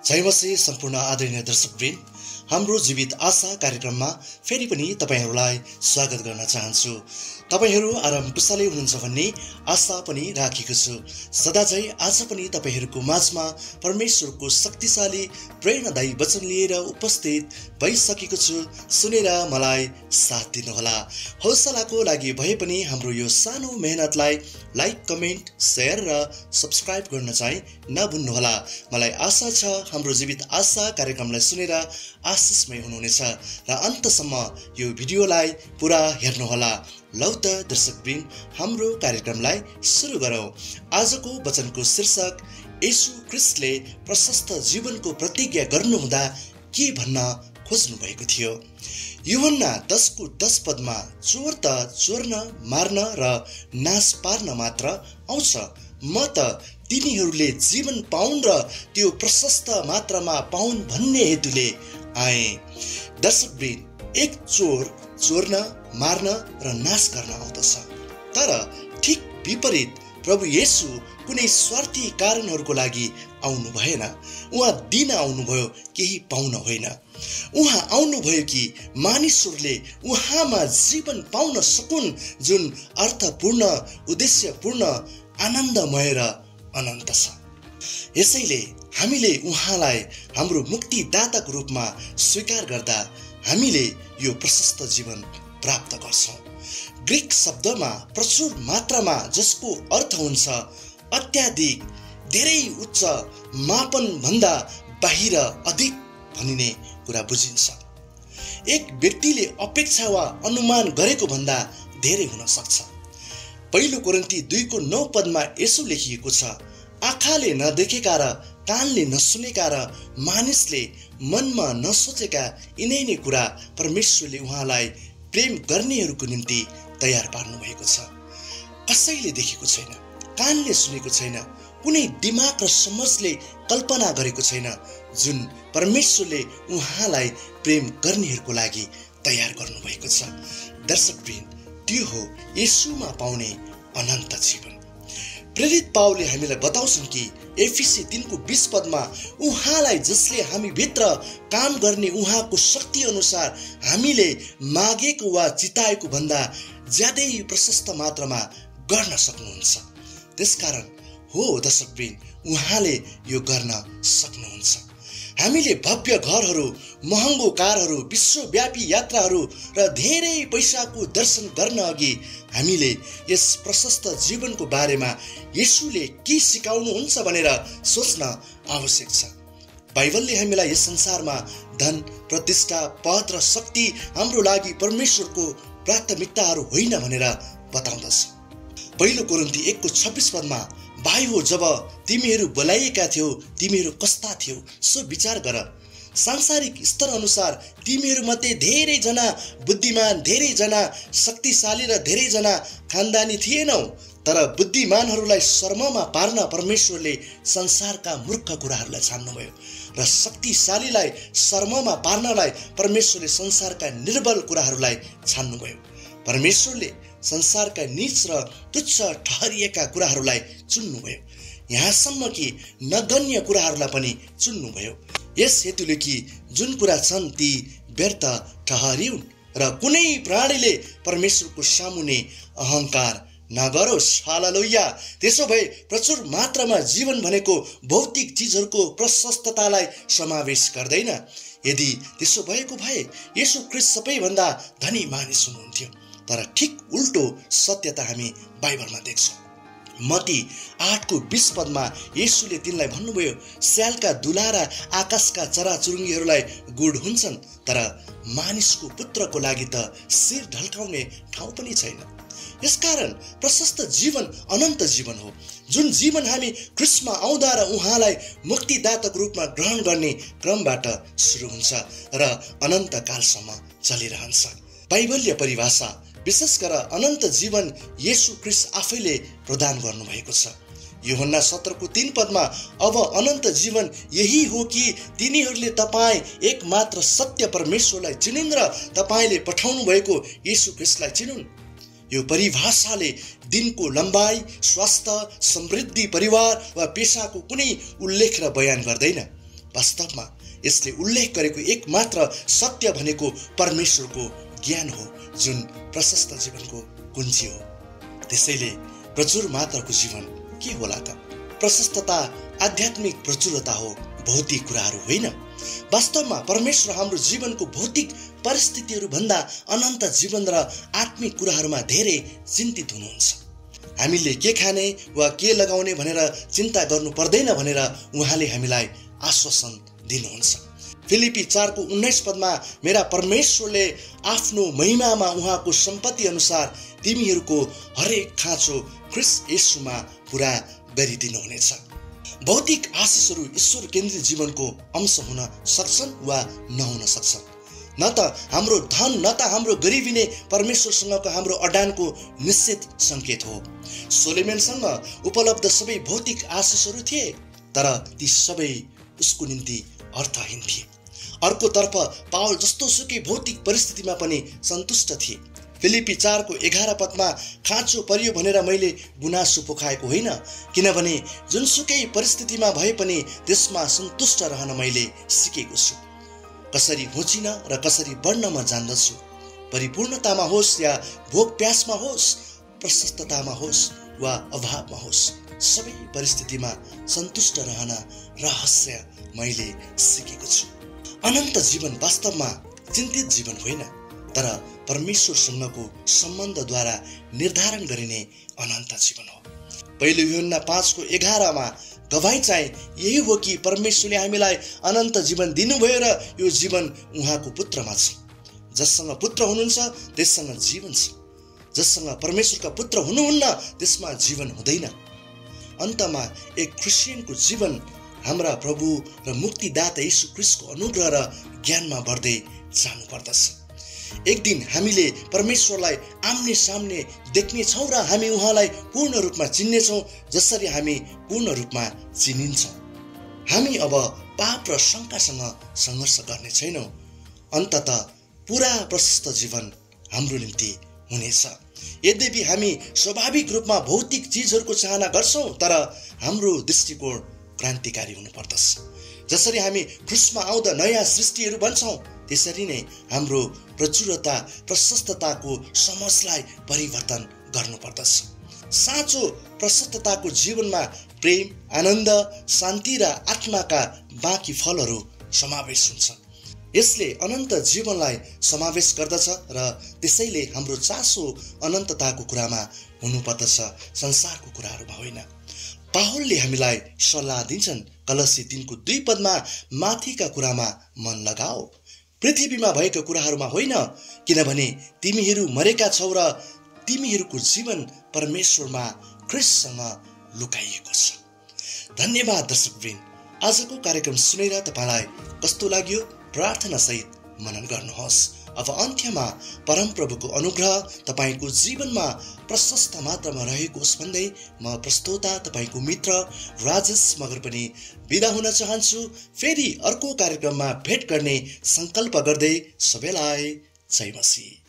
जय मसीह सम्पूर्ण आदरणीय दर्शकवृन्द, हाम्रो जीवित आशा कार्यक्रममा फेरि पनि तपाईहरुलाई स्वागत गर्न चाहन्छु। तपाईहरु आराम कुशलै हुनुहुन्छ भन्ने आशा पनि राखेको छु। सदाझै आज पनि तपाईहरुको माझमा परमेश्वरको शक्तिशाली प्रेरणादायी वचन लिएर उपस्थित भइसकेको छु। सुनेर मलाई साथ दिनुहोला। हौसलाको लागि भए पनि हाम्रो यो सानो मेहनतलाई लाइक, कमेन्ट, शेयर र सब्स्क्राइब गर्न चाहिँ नभुल्नुहोला। मलाई आशा छ हाम्रो जीवित आशा कार्यक्रमलाई सुनेर आशिषमय हुनुहुनेछ र अन्तसम्म यो भिडियोलाई पुरा हेर्नुहोला। लौ त दर्शकवृन्द, हाम्रो कार्यक्रमलाई सुरु गरौँ। आजको वचनको शीर्षक येशू ख्रीष्टले प्रशस्त जीवनको प्रतिज्ञा गर्नुहुँदा के भन्न खोज्नु भएको थियो। यूहन्ना 10:10 पदमा चोर त चोर्न, मार्न र नाश पार्न मात्र आउँछ, म त तिनीहरूले जीवन पाउन् र त्यो प्रशस्त मात्रामा पाउन् भन्ने हेतुले आए। दर्शकवृन्द, एक चोर चोर्न, मार्न र नाश गर्न आउँदछ, तर ठीक विपरीत प्रभु येशू कुनै स्वार्थी कारणहरूको लागि आउनु भएन। उहाँ दिन आउनुभयो, केही पाउन होइन। उहाँ आउनुभयो कि मानिसहरूले उहाँमा जीवन पाउन सकुन्, जुन अर्थपूर्ण, उद्देश्यपूर्ण, आनन्दमय र अनन्त छ। यसैले हामीले उहाँलाई हाम्रो मुक्तिदाताको रूपमा स्वीकार गर्दा हामीले यो प्रशस्त जीवन प्राप्त गर्छौँ। ग्रीक शब्दमा प्रचुर मात्रामा, जसको अर्थ हुन्छ अत्याधिक, धेरै उच्च, मापन भन्दा बाहिर, अधिक भनिने कुरा बुझिन्छ। एक व्यक्तिले अपेक्षा वा अनुमान गरेको भन्दा धेरै हुन सक्छ। पहिलो कोरिन्थी 2:9 पदमा यसो लेखिएको छ, आँखाले नदेखेका र कानले नसुनेका र मानिसले मनमा नसोचेका यिनै कुरा परमेश्वरले उहाँलाई प्रेम गर्नेहरूको निम्ति तयार पार्नु भएको छ। कसैले देखेको छैन, कानले सुनेको छैन, कुनै दिमाग र समझले कल्पना गरेको छैन, जुन परमेश्वरले उहाँलाई प्रेम गर्नेहरूको लागि तयार गर्नु भएको छ। दर्शकवृन्द, त्यो हो येशूमा पाउने अनन्त जीवन। प्रेरित पावलले हामीलाई बताउँछन् कि एफिसी 3:20 पदमा उहाँलाई, जसले हामी भित्र काम गर्ने उहाँको शक्ति अनुसार हामीले मागेको वा चिताएको भन्दा ज्यादै प्रशस्त मात्रामा गर्न सक्नुहुन्छ। त्यसकारण हो दर्शकवृन्द, उहाँले यो गर्न सक्नुहुन्छ। हामीले भव्य घरहरू, महँगो कारहरू, विश्वव्यापी यात्राहरू र धेरै पैसाको दर्शन गर्न अघि हामीले यस प्रशस्त जीवनको बारेमा येशूले के सिकाउनुहुन्छ भनेर सोच्न आवश्यक छ। बाइबलले हामीलाई यस संसारमा धन, प्रतिष्ठा, पद र शक्ति हाम्रो लागि परमेश्वरको प्राथमिकताहरू होइन भनेर बताउँदछ। पहिलो कोरिन्थी 1:26 पदमा, भाइ हो, जब तिमीहरू बोलाइएका थियौ तिमीहरू कस्ता थियौ सो विचार गर। सांसारिक स्तर अनुसार तिमीहरू मध्ये धेरैजना बुद्धिमान, धेरैजना शक्तिशाली र धेरैजना खानदानी थिएनौ, तर बुद्धिमानहरूलाई शर्ममा पार्न परमेश्वरले संसारका मूर्ख कुराहरूलाई छान्नुभयो र शक्तिशालीलाई शर्ममा पार्नलाई परमेश्वरले संसारका निर्बल कुराहरूलाई छान्नुभयो। परमेश्वरले संसारका नीच र तुच्छ ठहरिएका कुराहरूलाई चुन्नुभयो, यहाँसम्म कि नगण्य कुराहरूलाई पनि चुन्नुभयो, यस हेतुले कि जुन कुरा छन् ती व्यर्थ ठहरिउन् र कुनै प्राणीले परमेश्वरको सामुने अहङ्कार नगरोस्। हालेलुया। त्यसो भए प्रचुर मात्रामा जीवन भनेको भौतिक चिजहरूको प्रशस्ततालाई समावेश गर्दैन। यदि त्यसो भएको भए येशू ख्रीष्ट सबैभन्दा धनी मानिस हुनुहुन्थ्यो, तर ठिक उल्टो सत्यता हामी बाइबलमा देख्छौँ। मत्ती 8:20 पदमा येशूले तिनलाई भन्नुभयो, स्यालका दुला र आकाशका चराचुरुङ्गीहरूलाई गुड हुन्छन्, तर मानिसको पुत्रको लागि त शिर ढल्काउने ठाउँ पनि छैन। यसकारण प्रशस्त जीवन अनन्त जीवन हो, जुन जीवन हामी ख्रीष्टमा आउँदा र उहाँलाई मुक्तिदाताको रूपमा ग्रहण गर्ने क्रमबाट सुरु हुन्छ र अनन्त कालसम्म चलिरहन्छ। बाइबलीय परिभाषा विशेष गरेर अनन्त जीवन येशू ख्रीष्ट आफैले प्रदान गर्नुभएको छ। यूहन्ना 17:3 पदमा, अब अनन्त जीवन यही हो कि तिनीहरूले तपाईँ एकमात्र सत्य परमेश्वरलाई चिनुन् र तपाईँले पठाउनु भएको येशू ख्रीष्टलाई चिनुन्। यो परिभाषाले दिनको लम्बाइ, स्वास्थ्य, समृद्धि, परिवार वा पेसाको कुनै उल्लेख र बयान गर्दैन। वास्तवमा यसले उल्लेख गरेको एकमात्र सत्य भनेको परमेश्वरको ज्ञान हो, जुन प्रशस्त जीवनको कुञ्जी हो। त्यसैले प्रचुर मात्राको जीवन के होला त? प्रशस्तता आध्यात्मिक प्रचुरता हो, भौतिक कुराहरू होइन। वास्तवमा परमेश्वर हाम्रो जीवनको भौतिक परिस्थितिहरू भन्दा अनन्त जीवन र आत्मिक कुराहरूमा धेरै चिन्तित हुनुहुन्छ। हामीले के खाने वा के लगाउने भनेर चिन्ता गर्नु पर्दैन भनेर उहाँले हामीलाई आश्वासन दिनुहुन्छ। फिलिपी 4:19 पदमा मेरा परमेश्वरले आफ्नो महिमामा उहाँको सम्पत्ति अनुसार तिमीहरूको हरेक खाँचो ख्रीष्ट येशूमा पूरा गरिदिनुहुनेछ। भौतिक आशिषहरू ईश्वर केन्द्रित जीवनको अंश हुन सक्छन् वा नहुन सक्छन्। न त हाम्रो धन न त हाम्रो गरिबी नै परमेश्वरसँगको हाम्रो अडानको निश्चित संकेत हो। सोलोमनसँग उपलब्ध सबै भौतिक आशिषहरू थिए, तर ती सबै उसको निम्ति अर्थहीन थिए। अर्कोतर्फ पावल जस्तो सुकै भौतिक परिस्थितिमा पनि सन्तुष्ट थिए। फिलिपी 4:11 पदमा खाँचो परियो भनेर मैले गुनासो पोखाएको होइन, किनभने जुनसुकै परिस्थितिमा भए पनि त्यसमा सन्तुष्ट रहन मैले सिकेको छु। कसरी होचिन र कसरी बढ्न म जान्दछु। परिपूर्णतामा होस् या भोक प्यासमा होस्, प्रशस्ततामा होस् वा अभावमा होस्, सबै परिस्थितिमा सन्तुष्ट रहन रहस्य मैले सिकेको छु। अनन्त जीवन वास्तवमा चिन्तित जीवन होइन, तर परमेश्वरसँगको सम्बन्धद्वारा निर्धारण गरिने अनन्त जीवन हो। पहिलो यूहन्ना 5:11 गवाई चाहिँ यही हो कि परमेश्वरले हामीलाई अनन्त जीवन दिनुभयो र यो जीवन उहाँको पुत्रमा छ। जससँग पुत्र हुनुहुन्छ त्यससँग जीवन छ, जससँग परमेश्वरका पुत्र हुनुहुन्न त्यसमा जीवन हुँदैन। अन्तमा एक क्रिस्चियनको जीवन हाम्रा प्रभु र मुक्तिदाता येशू ख्रीष्टको अनुग्रह र ज्ञानमा बढ्दै जानुपर्दछ। एक दिन हामीले परमेश्वरलाई आम्ने सामने देख्नेछौँ र हामी उहाँलाई पूर्ण रूपमा चिन्नेछौँ, जसरी हामी पूर्ण रूपमा चिनिन्छौँ। हामी अब पाप र शङ्कासँग सङ्घर्ष गर्ने छैनौँ। अन्ततः पुरा प्रशस्त जीवन हाम्रो निम्ति हुनेछ। यद्यपि हामी स्वाभाविक रूपमा भौतिक चिजहरूको चाहना गर्छौँ, तर हाम्रो दृष्टिकोण क्रान्तिकारी हुनुपर्दछ। जसरी हामी ख्रीष्टमा आउँदा नयाँ सृष्टिहरू बन्छौँ, त्यसरी नै हाम्रो प्रचुरता प्रशस्तताको समझलाई परिवर्तन गर्नुपर्दछ। साँचो प्रशस्तताको जीवनमा प्रेम, आनन्द, शान्ति र आत्माका बाँकी फलहरू समावेश हुन्छ। यसले अनन्त जीवनलाई समावेश गर्दछ र त्यसैले हाम्रो चासो अनन्तताको कुरामा हुनुपर्दछ, संसारको कुराहरूमा होइन। पावलले हामीलाई सल्लाह दिन्छन् कलसी 3:2 पदमा माथिका कुरामा मन लगाओ, पृथ्वीमा भएका कुराहरूमा होइन, किनभने तिमीहरू मरेका छौ र तिमीहरूको जीवन परमेश्वरमा ख्रीष्टसँग लुकाइएको छ। धन्यवाद दर्शकवृन्द, आजको कार्यक्रम सुनेर तपाईलाई कस्तो लाग्यो प्रार्थना सहित मनन गर्नुहोस्। अब अन्त्यमा परमप्रभुको अनुग्रह तपाईको जीवनमा प्रशस्त मात्रामा रहेको होस् भन्दै म प्रस्तोता तपाईको मित्र राजेश मगर पनि बिदा हुन चाहन्छु। फेरि अर्को कार्यक्रममा भेट गर्ने संकल्प गर्दै सबैलाई जय मसीह।